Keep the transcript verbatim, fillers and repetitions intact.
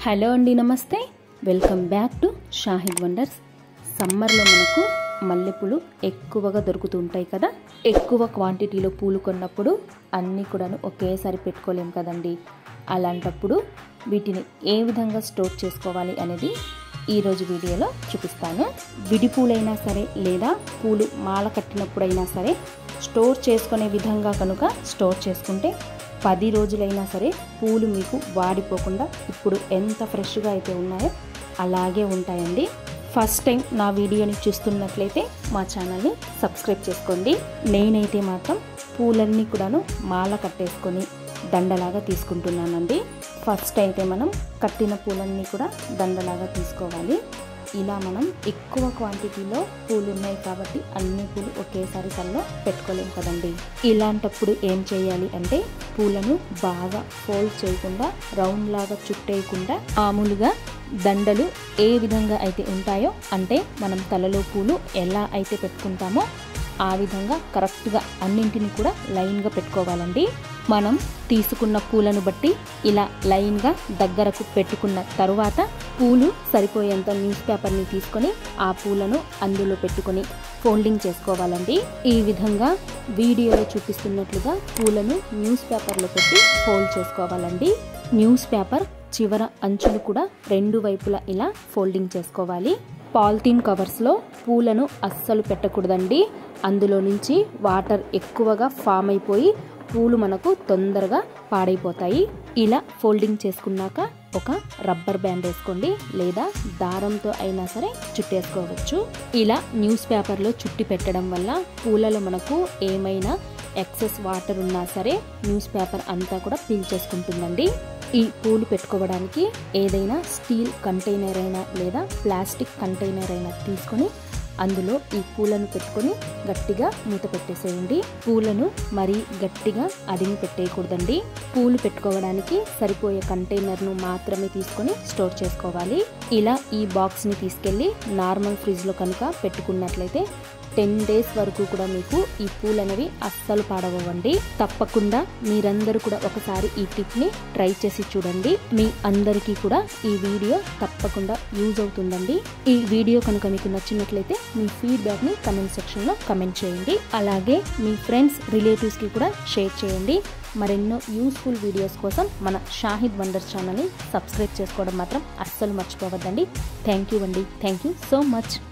Hello అండి, నమస్తే. Welcome back to Shahid wonders. సమ్మర్లో మనకు మల్లెపూలు ఎక్కువగా దొరుకుతుంటాయి కదా. ఎక్కువ క్వాంటిటీలో పూలు కొన్నప్పుడు అన్నీ కూడాను ఒకేసారి పెట్టుకోలేం కదండి. అలాంటప్పుడు వీటిని ఏ విధంగా స్టోర్ చేసుకోవాలి అనేది ఈరోజు వీడియోలో చూపిస్తాను. విడి పూలైనా సరే లేదా పూలు మాల కట్టినప్పుడైనా సరే స్టోర్ చేసుకునే విధంగా కనుక స్టోర్ చేసుకుంటే పది రోజులైనా సరే పూలు మీకు వాడిపోకుండా ఇప్పుడు ఎంత ఫ్రెష్గా అయితే ఉన్నాయో అలాగే ఉంటాయండి. ఫస్ట్ టైం నా వీడియోని చూస్తున్నట్లయితే మా ఛానల్ని సబ్స్క్రైబ్ చేసుకోండి. నేనైతే మాత్రం పూలన్నీ కూడాను మాల కట్టేసుకొని దండలాగా తీసుకుంటున్నానండి. ఫస్ట్ అయితే మనం కట్టిన పూలన్నీ కూడా దండలాగా తీసుకోవాలి. ఇలా మనం ఎక్కువ క్వాంటిటీలో పూలు ఉన్నాయి కాబట్టి అన్ని పూలు ఒకేసారి కల్లో పెట్టుకోలేము కదండి. ఇలాంటప్పుడు ఏం చేయాలి అంటే పూలను బాగా ఫోల్డ్ చేయకుండా రౌండ్ లాగా చుట్టేయకుండా మామూలుగా దండలు ఏ విధంగా అయితే ఉంటాయో అంటే మనం తలలో పూలు ఎలా అయితే పెట్టుకుంటామో ఆ విధంగా కరెక్ట్గా అన్నింటిని కూడా లైన్గా పెట్టుకోవాలండి. మనం తీసుకున్న పూలను బట్టి ఇలా లైన్గా దగ్గరకు పెట్టుకున్న తరువాత పూలు సరిపోయేంత న్యూస్ పేపర్ని తీసుకొని ఆ పూలను అందులో పెట్టుకొని ఫోల్డింగ్ చేసుకోవాలండి. ఈ విధంగా వీడియోలో చూపిస్తున్నట్లుగా పూలను న్యూస్ పేపర్లో పెట్టి ఫోల్డ్ చేసుకోవాలండి. న్యూస్ పేపర్ చివర అంచులు కూడా రెండు వైపులా ఇలా ఫోల్డింగ్ చేసుకోవాలి. పాలిథీన్ కవర్స్లో పూలను అస్సలు పెట్టకూడదండి. అందులో నుంచి వాటర్ ఎక్కువగా ఫామ్ అయిపోయి పూలు మనకు తొందరగా పాడైపోతాయి. ఇలా ఫోల్డింగ్ చేసుకున్నాక ఒక రబ్బర్ బ్యాండ్ వేసుకోండి లేదా దారంతో అయినా సరే చుట్టేసుకోవచ్చు. ఇలా న్యూస్ పేపర్లో చుట్టి పెట్టడం వల్ల పూలలో మనకు ఏమైనా ఎక్సెస్ వాటర్ ఉన్నా సరే న్యూస్ పేపర్ అంతా కూడా పీల్చేసుకుంటుందండి. ఈ పూలు పెట్టుకోవడానికి ఏదైనా స్టీల్ కంటైనర్ అయినా లేదా ప్లాస్టిక్ కంటైనర్ అయినా తీసుకొని అందులో ఈ పూలను పెట్టుకొని గట్టిగా మూత పెట్టేసేయండి. పూలను మరీ గట్టిగా అదిమి పెట్టేయకూడదండి. పూలు పెట్టుకోవడానికి సరిపోయే కంటైనర్ను మాత్రమే తీసుకొని స్టోర్ చేసుకోవాలి. ఇలా ఈ బాక్స్ని తీసుకెళ్ళి నార్మల్ ఫ్రిడ్జ్లో కనుక పెట్టుకున్నట్లయితే టెన్ డేస్ వరకు కూడా మీకు ఈ పూలు అనేవి అస్సలు పాడవండి. తప్పకుండా మీరందరూ కూడా ఒకసారి ఈ టిప్ని ట్రై చేసి చూడండి. మీ అందరికీ కూడా ఈ వీడియో తప్పకుండా యూజ్ అవుతుందండి. ఈ వీడియో కనుక మీకు నచ్చినట్లయితే మీ ఫీడ్బ్యాక్ని కమెంట్ సెక్షన్లో కమెంట్ చేయండి. అలాగే మీ ఫ్రెండ్స్ రిలేటివ్స్కి కూడా షేర్ చేయండి. మరెన్నో యూస్ఫుల్ వీడియోస్ కోసం మన షాహిద్ వండర్స్ ఛానల్ని సబ్స్క్రైబ్ చేసుకోవడం మాత్రం అస్సలు మర్చిపోవద్దండి. థ్యాంక్ యూ అండి. Thank you so much.